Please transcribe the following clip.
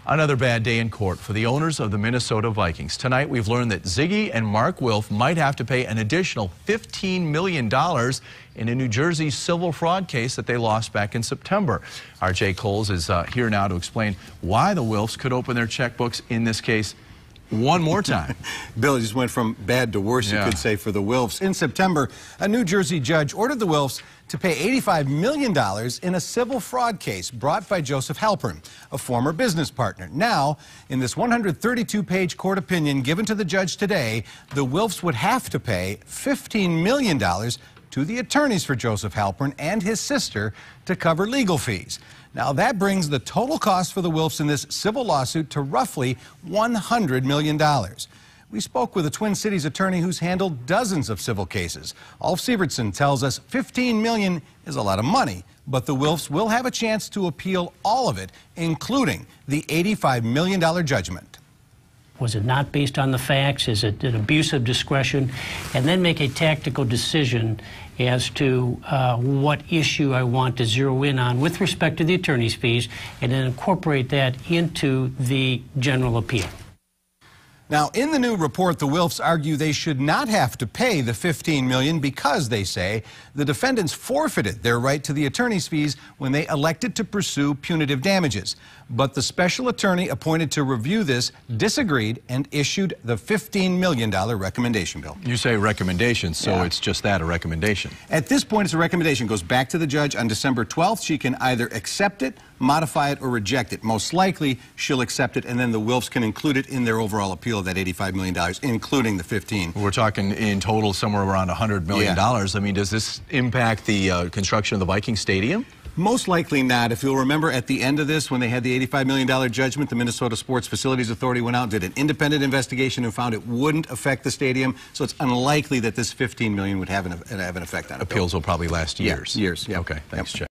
Another bad day in court for the owners of the Minnesota Vikings. Tonight, we've learned that Ziggy and Mark Wilf might have to pay an additional $15 million in a New Jersey civil fraud case that they lost back in September. Our Jay Coles is here now to explain why the Wilfs could open their checkbooks in this case one more time. Bill, just went from bad to worse, you could say, for the Wilfs. In September, a New Jersey judge ordered the Wilfs to pay $85 million in a civil fraud case brought by Joseph Halpern, a former business partner. Now, in this 132-page court opinion given to the judge today, the Wilfs would have to pay $15 million to the attorneys for Joseph Halpern and his sister to cover legal fees. Now, that brings the total cost for the Wilfs in this civil lawsuit to roughly $100 million. We spoke with a Twin Cities attorney who's handled dozens of civil cases. Ulf Sievertson tells us $15 million is a lot of money, but the Wilfs will have a chance to appeal all of it, including the $85 million judgment. Was it not based on the facts? Is it an abuse of discretion? And then make a tactical decision as to what issue I want to zero in on with respect to the attorney's fees, and then incorporate that into the general appeal. Now, in the new report, the Wilfs argue they should not have to pay the $15 million because, they say, the defendants forfeited their right to the attorney's fees when they elected to pursue punitive damages. But the special attorney appointed to review this disagreed and issued the $15 million recommendation, Bill. You say recommendation, so it's just that, a recommendation. At this point, it's a recommendation. It goes back to the judge on December 12th. She can either accept it, modify it, or reject it. Most likely, she'll accept it, and then the Wilfs can include it in their overall appeal of that $85 million, including the $15. We're talking in total somewhere around $100 million. I mean, does this impact the construction of the Viking Stadium? Most likely not. If you'll remember, at the end of this, when they had the $85 million judgment, the Minnesota Sports Facilities Authority went out and did an independent investigation and found it wouldn't affect the stadium. So it's unlikely that this $15 million would have an effect on it. Appeals will probably last years. Years. Okay, thanks, Jeff.